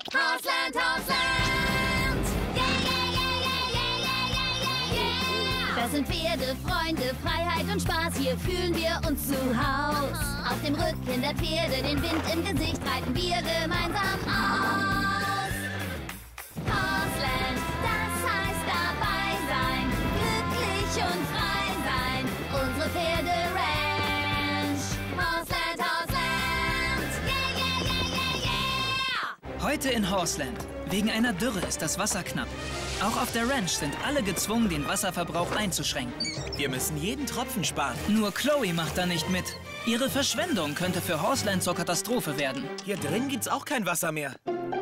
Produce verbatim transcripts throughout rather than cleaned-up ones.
Hausland, Hausland! Yeah, yeah, yeah, yeah, yeah, yeah, yeah, yeah! Das sind Pferde, Freunde, Freiheit und Spaß. Hier fühlen wir uns zu Haus. Auf dem Rücken der Pferde, den Wind im Gesicht, reiten wir gemeinsam aus. Hausland, das heißt dabei sein, glücklich und frei sein. Unsere Pferde-Ranch. Hausland, Hausland! Yeah, yeah, yeah, yeah, yeah! Heute in Horseland. Wegen einer Dürre ist das Wasser knapp. Auch auf der Ranch sind alle gezwungen, den Wasserverbrauch einzuschränken. Wir müssen jeden Tropfen sparen. Nur Chloe macht da nicht mit. Ihre Verschwendung könnte für Horseland zur Katastrophe werden. Hier drin gibt's auch kein Wasser mehr.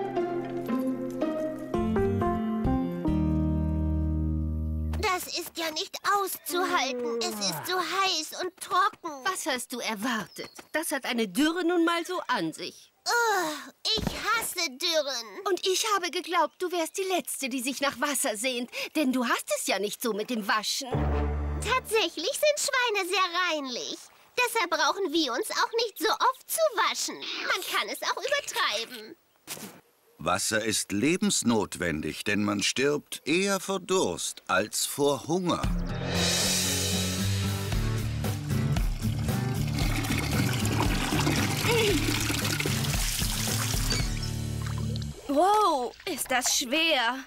Das ist ja nicht auszuhalten. Es ist so heiß und trocken. Was hast du erwartet? Das hat eine Dürre nun mal so an sich. Oh, ich hasse Dürren. Und ich habe geglaubt, du wärst die Letzte, die sich nach Wasser sehnt. Denn du hast es ja nicht so mit dem Waschen. Tatsächlich sind Schweine sehr reinlich. Deshalb brauchen wir uns auch nicht so oft zu waschen. Man kann es auch übertreiben. Wasser ist lebensnotwendig, denn man stirbt eher vor Durst als vor Hunger. Wow, ist das schwer.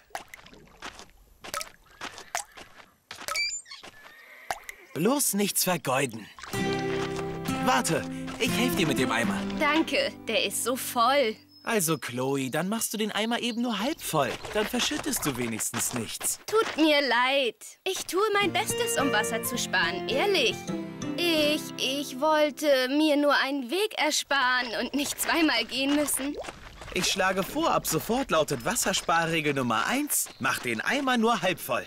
Bloß nichts vergeuden. Warte, ich helfe dir mit dem Eimer. Danke, der ist so voll. Also, Chloe, dann machst du den Eimer eben nur halb voll. Dann verschüttest du wenigstens nichts. Tut mir leid. Ich tue mein Bestes, um Wasser zu sparen, ehrlich. Ich, ich wollte mir nur einen Weg ersparen und nicht zweimal gehen müssen. Ich schlage vor, ab sofort lautet Wassersparregel Nummer eins, mach den Eimer nur halb voll.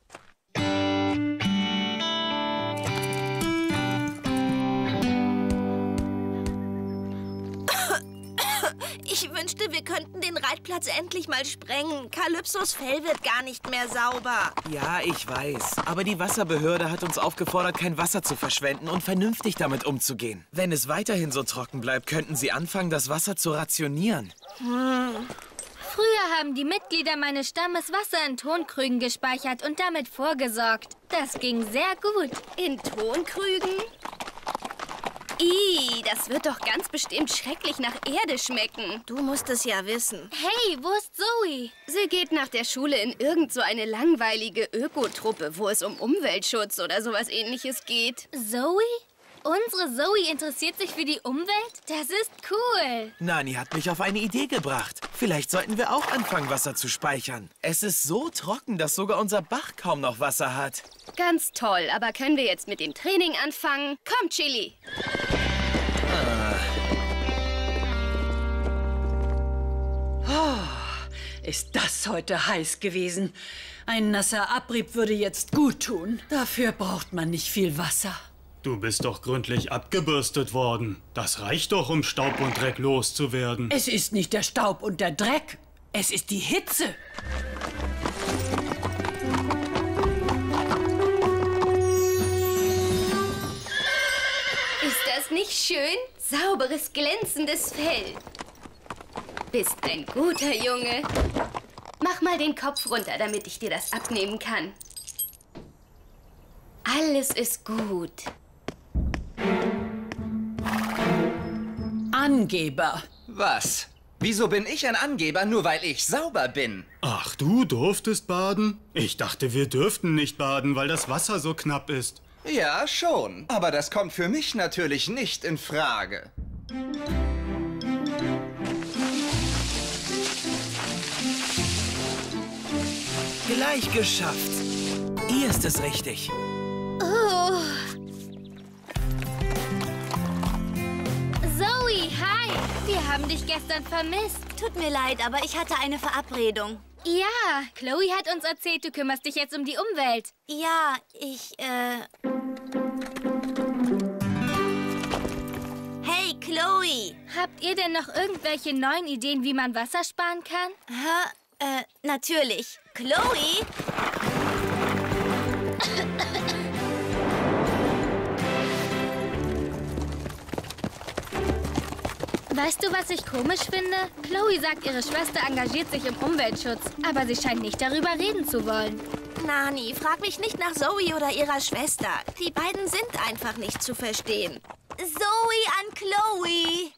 Ich wünschte, wir könnten den Reitplatz endlich mal sprengen. Kalypsos Fell wird gar nicht mehr sauber. Ja, ich weiß. Aber die Wasserbehörde hat uns aufgefordert, kein Wasser zu verschwenden und vernünftig damit umzugehen. Wenn es weiterhin so trocken bleibt, könnten sie anfangen, das Wasser zu rationieren. Hm. Früher haben die Mitglieder meines Stammes Wasser in Tonkrügen gespeichert und damit vorgesorgt. Das ging sehr gut. In Tonkrügen? Ih, das wird doch ganz bestimmt schrecklich nach Erde schmecken. Du musst es ja wissen. Hey, wo ist Zoe? Sie geht nach der Schule in irgend so eine langweilige Ökotruppe, wo es um Umweltschutz oder sowas Ähnliches geht. Zoe? Unsere Zoe interessiert sich für die Umwelt? Das ist cool. Nani hat mich auf eine Idee gebracht. Vielleicht sollten wir auch anfangen, Wasser zu speichern. Es ist so trocken, dass sogar unser Bach kaum noch Wasser hat. Ganz toll, aber können wir jetzt mit dem Training anfangen? Komm, Chili! Ah. Oh, ist das heute heiß gewesen. Ein nasser Abrieb würde jetzt gut tun. Dafür braucht man nicht viel Wasser. Du bist doch gründlich abgebürstet worden. Das reicht doch, um Staub und Dreck loszuwerden. Es ist nicht der Staub und der Dreck. Es ist die Hitze. Ist das nicht schön? Sauberes, glänzendes Fell. Bist ein guter Junge. Mach mal den Kopf runter, damit ich dir das abnehmen kann. Alles ist gut. Angeber. Was? Wieso bin ich ein Angeber, nur weil ich sauber bin? Ach, du durftest baden? Ich dachte, wir dürften nicht baden, weil das Wasser so knapp ist. Ja, schon. Aber das kommt für mich natürlich nicht in Frage. Gleich geschafft. Hier ist es richtig. Oh. Zoe, hi. Wir haben dich gestern vermisst. Tut mir leid, aber ich hatte eine Verabredung. Ja, Chloe hat uns erzählt, du kümmerst dich jetzt um die Umwelt. Ja, ich, äh... Hey, Chloe! Habt ihr denn noch irgendwelche neuen Ideen, wie man Wasser sparen kann? Hä? Äh, natürlich. Chloe? Weißt du, was ich komisch finde? Chloe sagt, ihre Schwester engagiert sich im Umweltschutz, aber sie scheint nicht darüber reden zu wollen. Nani, frag mich nicht nach Zoe oder ihrer Schwester. Die beiden sind einfach nicht zu verstehen. Zoe an Chloe.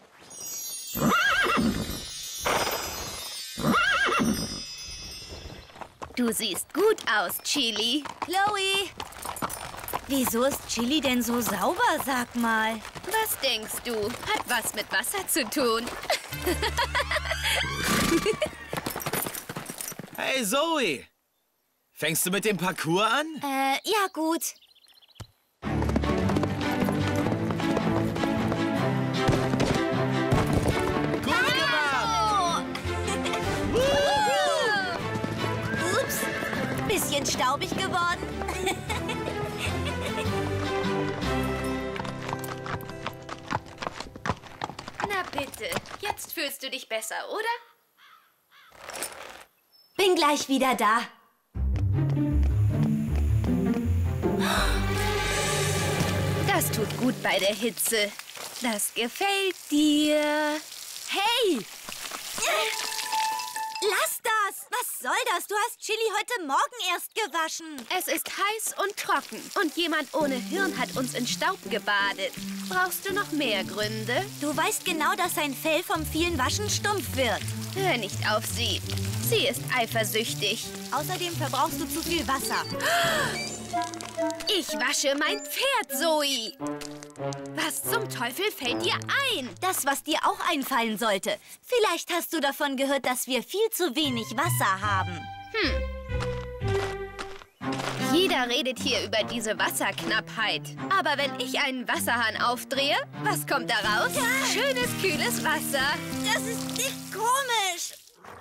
Du siehst gut aus, Chili. Chloe. Wieso ist Chili denn so sauber, sag mal? Was denkst du? Hat was mit Wasser zu tun. Hey, Zoe! Fängst du mit dem Parcours an? Äh, ja gut. Gut gemacht! Ups, bisschen staubig geworden. Na bitte, jetzt fühlst du dich besser, oder? Bin gleich wieder da. Das tut gut bei der Hitze. Das gefällt dir. Hey! Lass das! Was soll das? Du hast Chili heute Morgen erst gewaschen. Es ist heiß und trocken und jemand ohne Hirn hat uns in Staub gebadet. Brauchst du noch mehr Gründe? Du weißt genau, dass sein Fell vom vielen Waschen stumpf wird. Hör nicht auf sie. Sie ist eifersüchtig. Außerdem verbrauchst du zu viel Wasser. Ich wasche mein Pferd, Zoe. Was zum Teufel fällt dir ein? Das, was dir auch einfallen sollte. Vielleicht hast du davon gehört, dass wir viel zu wenig Wasser haben. Hm. Jeder redet hier über diese Wasserknappheit. Aber wenn ich einen Wasserhahn aufdrehe, was kommt da raus? Ja. Schönes, kühles Wasser. Das ist nicht komisch.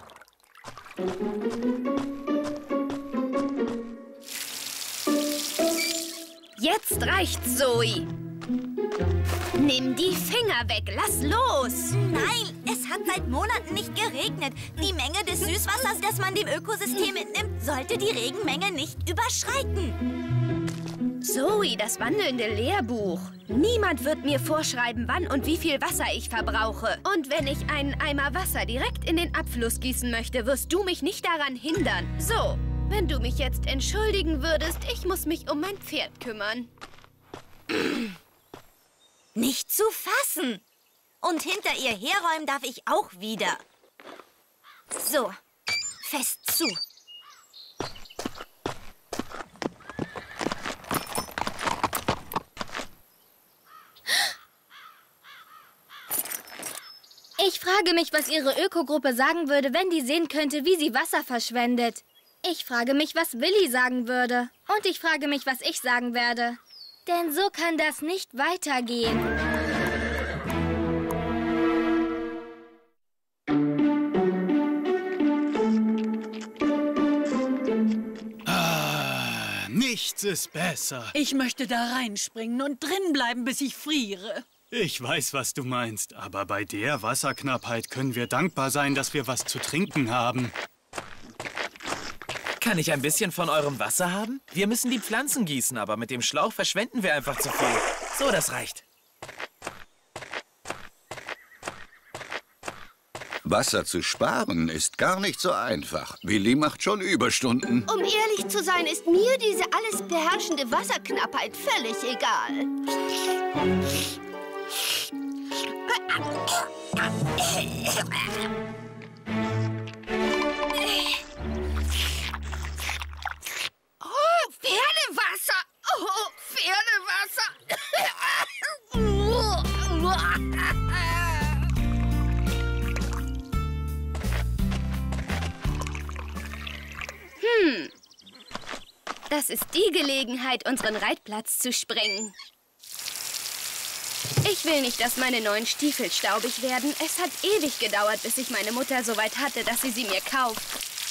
Jetzt reicht's, Zoe. Nimm die Finger weg, lass los. Nein, es hat seit Monaten nicht geregnet. Die Menge des Süßwassers, das man dem Ökosystem entnimmt, sollte die Regenmenge nicht überschreiten. Zoe, das wandelnde Lehrbuch. Niemand wird mir vorschreiben, wann und wie viel Wasser ich verbrauche. Und wenn ich einen Eimer Wasser direkt in den Abfluss gießen möchte, wirst du mich nicht daran hindern. So, wenn du mich jetzt entschuldigen würdest, ich muss mich um mein Pferd kümmern. Nicht zu fassen. Und hinter ihr herräumen darf ich auch wieder. So, fest zu. Ich frage mich, was ihre Ökogruppe sagen würde, wenn die sehen könnte, wie sie Wasser verschwendet. Ich frage mich, was Willi sagen würde. Und ich frage mich, was ich sagen werde. Denn so kann das nicht weitergehen. Ah, nichts ist besser. Ich möchte da reinspringen und drin bleiben, bis ich friere. Ich weiß, was du meinst, aber bei der Wasserknappheit können wir dankbar sein, dass wir was zu trinken haben. Kann ich ein bisschen von eurem Wasser haben? Wir müssen die Pflanzen gießen, aber mit dem Schlauch verschwenden wir einfach zu viel. So, das reicht. Wasser zu sparen ist gar nicht so einfach. Willi macht schon Überstunden. Um ehrlich zu sein, ist mir diese alles beherrschende Wasserknappheit völlig egal. Oh, Pferdewasser! Oh, Pferdewasser! Hm. Das ist die Gelegenheit, unseren Reitplatz zu sprengen. Ich will nicht, dass meine neuen Stiefel staubig werden. Es hat ewig gedauert, bis ich meine Mutter so weit hatte, dass sie sie mir kauft.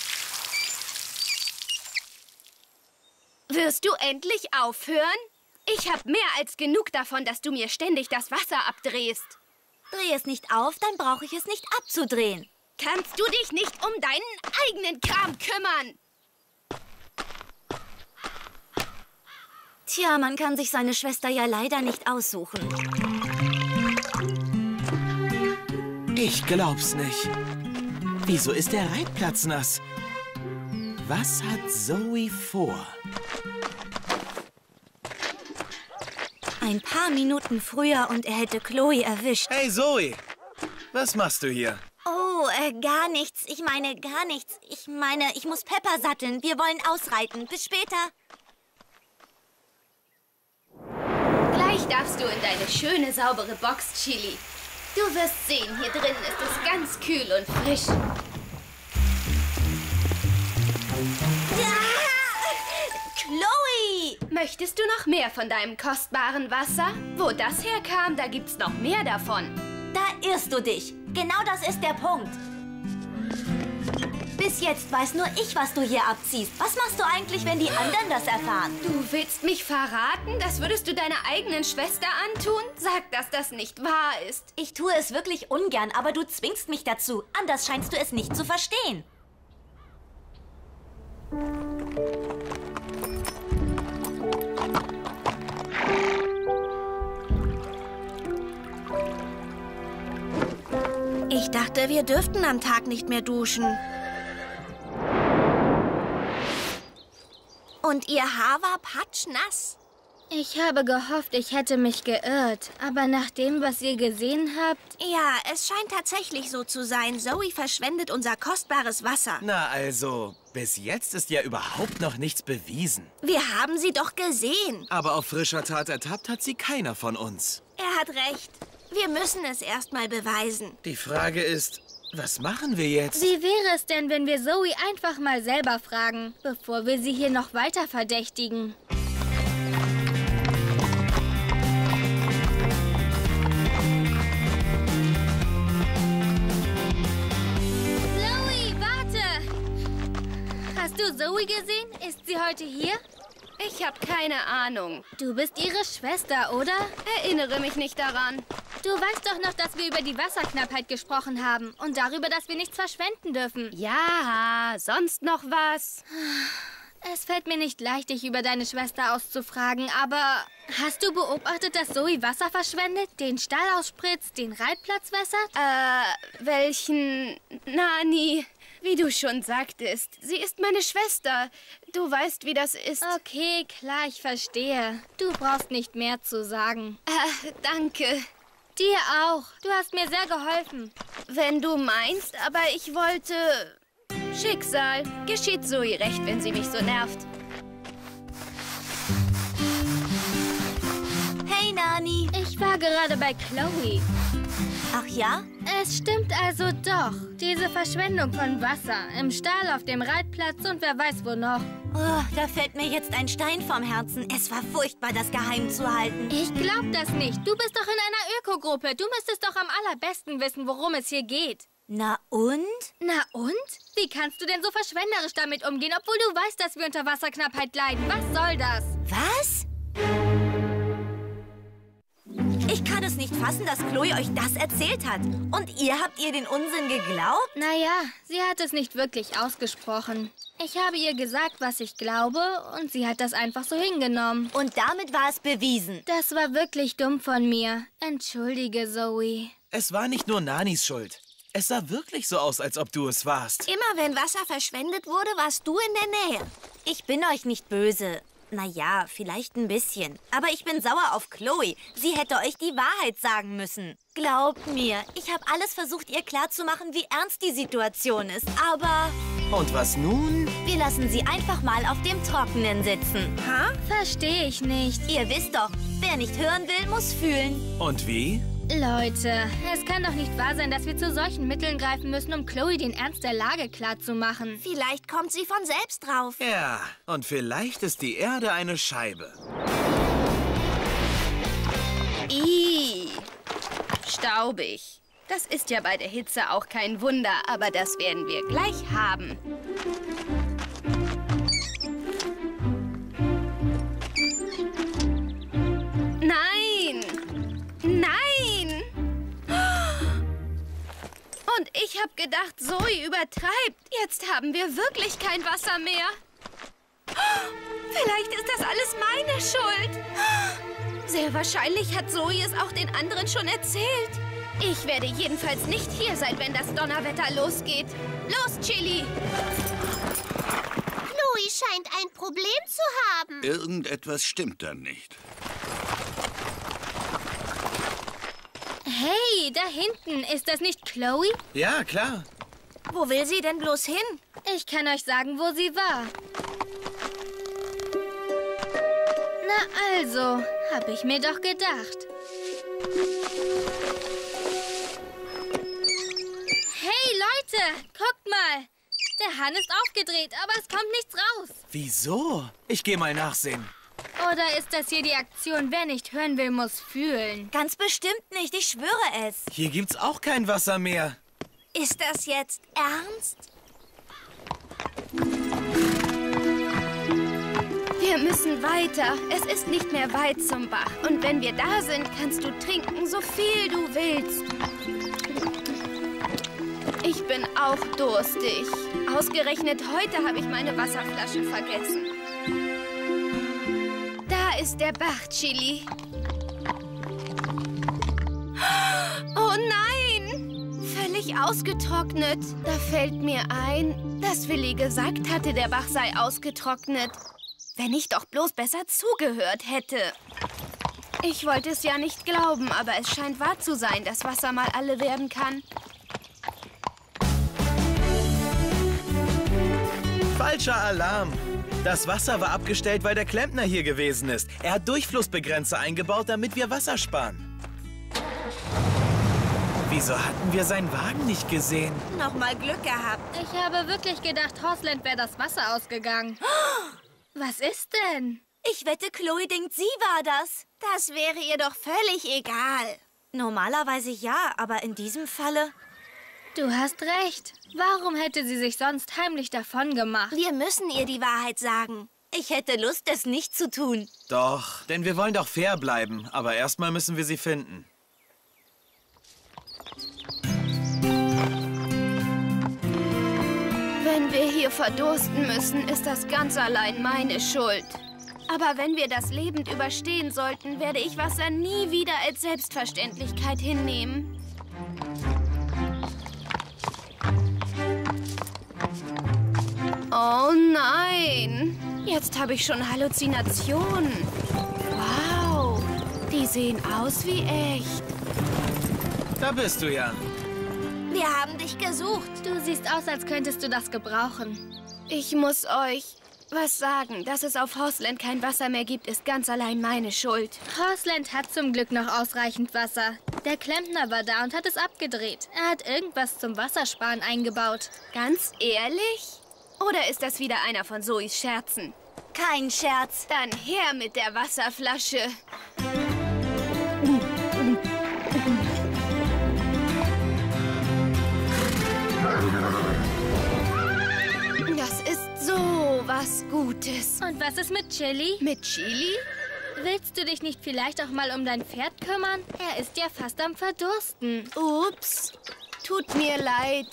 Wirst du endlich aufhören? Ich habe mehr als genug davon, dass du mir ständig das Wasser abdrehst. Dreh es nicht auf, dann brauche ich es nicht abzudrehen. Kannst du dich nicht um deinen eigenen Kram kümmern? Tja, man kann sich seine Schwester ja leider nicht aussuchen. Ich glaub's nicht. Wieso ist der Reitplatz nass? Was hat Zoe vor? Ein paar Minuten früher und er hätte Chloe erwischt. Hey Zoe, was machst du hier? Oh, äh, gar nichts. Ich meine, gar nichts. Ich meine, ich muss Pepper satteln. Wir wollen ausreiten. Bis später. Gleich darfst du in deine schöne, saubere Box, Chili. Du wirst sehen, hier drin ist es ganz kühl und frisch. Chloe! Möchtest du noch mehr von deinem kostbaren Wasser? Wo das herkam, da gibt's noch mehr davon. Da irrst du dich. Genau das ist der Punkt. Bis jetzt weiß nur ich, was du hier abziehst. Was machst du eigentlich, wenn die anderen das erfahren? Du willst mich verraten? Das würdest du deiner eigenen Schwester antun? Sag, dass das nicht wahr ist. Ich tue es wirklich ungern, aber du zwingst mich dazu. Anders scheinst du es nicht zu verstehen. Ich dachte, wir dürften am Tag nicht mehr duschen. Und ihr Haar war patschnass. Ich habe gehofft, ich hätte mich geirrt. Aber nach dem, was ihr gesehen habt... Ja, es scheint tatsächlich so zu sein. Zoe verschwendet unser kostbares Wasser. Na also, bis jetzt ist ja überhaupt noch nichts bewiesen. Wir haben sie doch gesehen. Aber auf frischer Tat ertappt hat sie keiner von uns. Er hat recht. Wir müssen es erst mal beweisen. Die Frage ist, was machen wir jetzt? Wie wäre es denn, wenn wir Zoe einfach mal selber fragen, bevor wir sie hier noch weiter verdächtigen? Chloe, warte! Hast du Zoe gesehen? Ist sie heute hier? Ich habe keine Ahnung. Du bist ihre Schwester, oder? Erinnere mich nicht daran. Du weißt doch noch, dass wir über die Wasserknappheit gesprochen haben und darüber, dass wir nichts verschwenden dürfen. Ja, sonst noch was? Es fällt mir nicht leicht, dich über deine Schwester auszufragen, aber hast du beobachtet, dass Zoe Wasser verschwendet, den Stall ausspritzt, den Reitplatz wässert? Äh, welchen... Nani... Wie du schon sagtest, sie ist meine Schwester. Du weißt, wie das ist. Okay, klar, ich verstehe. Du brauchst nicht mehr zu sagen. Äh, danke. Dir auch. Du hast mir sehr geholfen. Wenn du meinst, aber ich wollte... Schicksal. Geschieht Zoe recht, wenn sie mich so nervt. Hey, Nani. Ich war gerade bei Chloe. Ach ja? Es stimmt also doch. Diese Verschwendung von Wasser im Stall, auf dem Reitplatz und wer weiß wo noch. Oh, da fällt mir jetzt ein Stein vom Herzen. Es war furchtbar, das geheim zu halten. Ich glaub das nicht. Du bist doch in einer Ökogruppe. Du müsstest doch am allerbesten wissen, worum es hier geht. Na und? Na und? Wie kannst du denn so verschwenderisch damit umgehen, obwohl du weißt, dass wir unter Wasserknappheit leiden? Was soll das? Was? Ich kann es nicht fassen, dass Chloe euch das erzählt hat. Und ihr habt ihr den Unsinn geglaubt? Naja, sie hat es nicht wirklich ausgesprochen. Ich habe ihr gesagt, was ich glaube, und sie hat das einfach so hingenommen. Und damit war es bewiesen. Das war wirklich dumm von mir. Entschuldige, Zoe. Es war nicht nur Nanis Schuld. Es sah wirklich so aus, als ob du es warst. Immer wenn Wasser verschwendet wurde, warst du in der Nähe. Ich bin euch nicht böse. Naja, vielleicht ein bisschen. Aber ich bin sauer auf Chloe. Sie hätte euch die Wahrheit sagen müssen. Glaubt mir, ich habe alles versucht, ihr klarzumachen, wie ernst die Situation ist. Aber... Und was nun? Wir lassen sie einfach mal auf dem Trockenen sitzen. Ha? Verstehe ich nicht. Ihr wisst doch, wer nicht hören will, muss fühlen. Und wie? Leute, es kann doch nicht wahr sein, dass wir zu solchen Mitteln greifen müssen, um Chloe den Ernst der Lage klarzumachen. Vielleicht kommt sie von selbst drauf. Ja, und vielleicht ist die Erde eine Scheibe. Ih, staubig. Das ist ja bei der Hitze auch kein Wunder, aber das werden wir gleich haben. Nein! Nein! Und ich habe gedacht, Zoe übertreibt. Jetzt haben wir wirklich kein Wasser mehr. Vielleicht ist das alles meine Schuld. Sehr wahrscheinlich hat Zoe es auch den anderen schon erzählt. Ich werde jedenfalls nicht hier sein, wenn das Donnerwetter losgeht. Los, Chili! Chloe scheint ein Problem zu haben. Irgendetwas stimmt da nicht. Hey, da hinten. Ist das nicht Chloe? Ja, klar. Wo will sie denn bloß hin? Ich kann euch sagen, wo sie war. Na also, hab ich mir doch gedacht. Hey, Leute, guckt mal. Der Hahn ist aufgedreht, aber es kommt nichts raus. Wieso? Ich gehe mal nachsehen. Oder ist das hier die Aktion, wer nicht hören will, muss fühlen? Ganz bestimmt nicht, ich schwöre es. Hier gibt's auch kein Wasser mehr. Ist das jetzt ernst? Wir müssen weiter. Es ist nicht mehr weit zum Bach. Und wenn wir da sind, kannst du trinken, so viel du willst. Ich bin auch durstig. Ausgerechnet heute habe ich meine Wasserflasche vergessen. Da ist der Bach, Chili. Oh nein! Völlig ausgetrocknet. Da fällt mir ein, dass Willi gesagt hatte, der Bach sei ausgetrocknet. Wenn ich doch bloß besser zugehört hätte. Ich wollte es ja nicht glauben, aber es scheint wahr zu sein, dass Wasser mal alle werden kann. Falscher Alarm. Das Wasser war abgestellt, weil der Klempner hier gewesen ist. Er hat Durchflussbegrenzer eingebaut, damit wir Wasser sparen. Wieso hatten wir seinen Wagen nicht gesehen? Noch mal Glück gehabt. Ich habe wirklich gedacht, Horsland wäre das Wasser ausgegangen. Was ist denn? Ich wette, Chloe denkt, sie war das. Das wäre ihr doch völlig egal. Normalerweise ja, aber in diesem Falle... Du hast recht. Warum hätte sie sich sonst heimlich davon gemacht? Wir müssen ihr die Wahrheit sagen. Ich hätte Lust, es nicht zu tun. Doch, denn wir wollen doch fair bleiben. Aber erstmal müssen wir sie finden. Wenn wir hier verdursten müssen, ist das ganz allein meine Schuld. Aber wenn wir das lebend überstehen sollten, werde ich Wasser nie wieder als Selbstverständlichkeit hinnehmen. Oh nein! Jetzt habe ich schon Halluzinationen. Wow! Die sehen aus wie echt. Da bist du ja. Wir haben dich gesucht. Du siehst aus, als könntest du das gebrauchen. Ich muss euch was sagen. Dass es auf Horsland kein Wasser mehr gibt, ist ganz allein meine Schuld. Horsland hat zum Glück noch ausreichend Wasser. Der Klempner war da und hat es abgedreht. Er hat irgendwas zum Wassersparen eingebaut. Ganz ehrlich? Oder ist das wieder einer von Zoes Scherzen? Kein Scherz. Dann her mit der Wasserflasche. Das ist so was Gutes. Und was ist mit Chili? Mit Chili? Willst du dich nicht vielleicht auch mal um dein Pferd kümmern? Er ist ja fast am Verdursten. Ups, tut mir leid.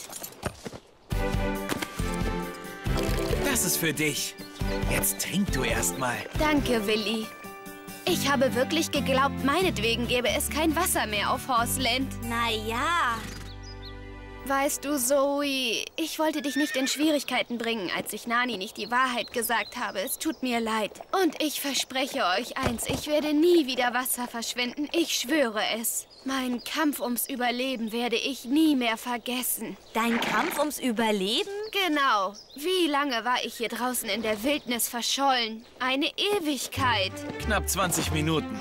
Das ist für dich. Jetzt trink du erst mal. Danke, Willi. Ich habe wirklich geglaubt, meinetwegen gäbe es kein Wasser mehr auf Horsland. Na ja. Weißt du, Zoe, ich wollte dich nicht in Schwierigkeiten bringen, als ich Nani nicht die Wahrheit gesagt habe. Es tut mir leid. Und ich verspreche euch eins, ich werde nie wieder Wasser verschwenden. Ich schwöre es. Meinen Kampf ums Überleben werde ich nie mehr vergessen. Dein Kampf ums Überleben? Genau. Wie lange war ich hier draußen in der Wildnis verschollen? Eine Ewigkeit. Knapp zwanzig Minuten.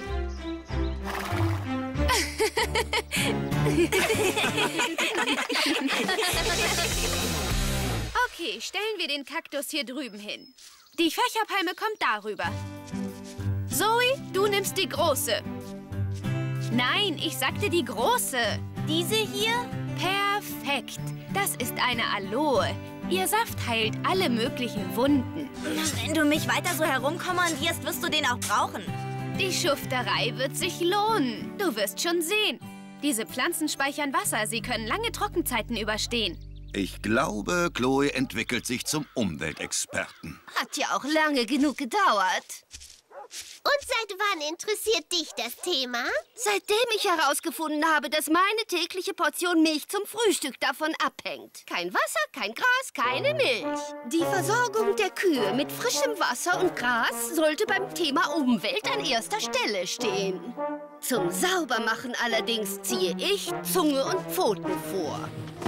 Okay, stellen wir den Kaktus hier drüben hin. Die Fächerpalme kommt darüber. Zoe, du nimmst die große. Nein, ich sagte die große. Diese hier? Perfekt. Das ist eine Aloe. Ihr Saft heilt alle möglichen Wunden. Wenn du mich weiter so herumkommandierst, wirst du den auch brauchen. Die Schufterei wird sich lohnen. Du wirst schon sehen. Diese Pflanzen speichern Wasser. Sie können lange Trockenzeiten überstehen. Ich glaube, Chloe entwickelt sich zum Umweltexperten. Hat ja auch lange genug gedauert. Und seit wann interessiert dich das Thema? Seitdem ich herausgefunden habe, dass meine tägliche Portion Milch zum Frühstück davon abhängt. Kein Wasser, kein Gras, keine Milch. Die Versorgung der Kühe mit frischem Wasser und Gras sollte beim Thema Umwelt an erster Stelle stehen. Zum Saubermachen allerdings ziehe ich Zunge und Pfoten vor.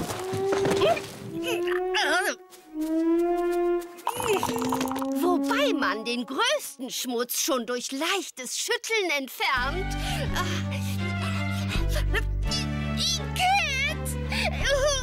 Wobei man den größten Schmutz schon durch leichtes Schütteln entfernt. Igitt!